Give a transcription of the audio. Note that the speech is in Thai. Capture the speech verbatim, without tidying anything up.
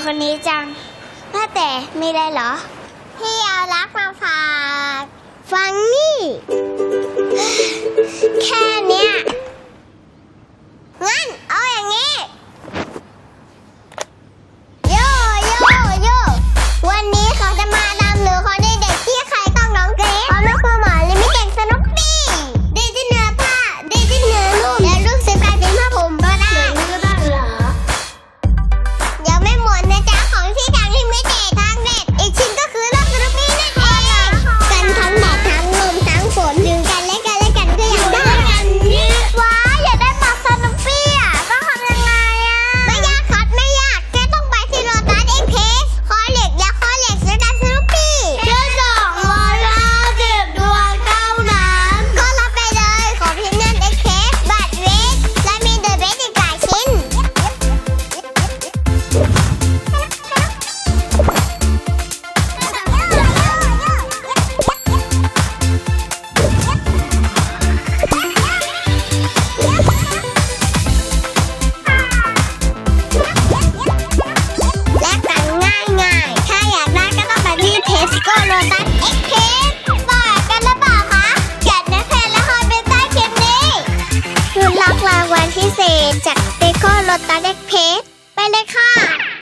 คนนี้จังว่าแต่มีอะไรเหรอพี่เอารักมาฝากฟังนี่แค่เนี้ยงั้นเอาอย่างนี้โยโยโยวันนี้เขาจะมาดำหรือเขาได้เด็กที่ใครต้องน้องเกรซเขาไม่คือหมอลิมิเต็ดสนุปปี้ดีที่เนื้อผ้าดีที่เนื้อนุ่มและลูกเสือกลายเป็นผ้าผมก็ได้ก็ได้เหรอยังไม่หมดนะจ๊ะของที่ทางลิมิเต็ดทางเน็ตอีกชิ้นก็คือลูกสนุปปี้นั่นเองกันทั้งแดดทั้งลมทั้งฝนดึงกันและกันและกันก็ยังได้กันว้าอยากได้หมอกสนุปปี้อ่ะต้องทำยังไงอ่ะไม่ยากครับไม่ยากแค่ต้องไปที่โรตัสเอ็กเพรสคอเหล็กและคอเหล็กและดันสนุปปี้แค่สองร้อยห้าสิบดวงเท่านั้นก็รับไปเลยขอพรีเมียมเอ็กเพรสบัตรเวทและมีเดอะเบสอีกหลายชิ้นและกันง่ายๆถ้าอยากได้ก็ต้องไปที่เทสโก้โลตัสเอ็กเพรสต่อกันหรือเปล่าคะแกะในเพจและคอยเป็นใต้คลิปนี้รุ่นรับรางวัลพิเศษจากเทสโก้โลตัสเอ็กเพรสไปเลยค่ะ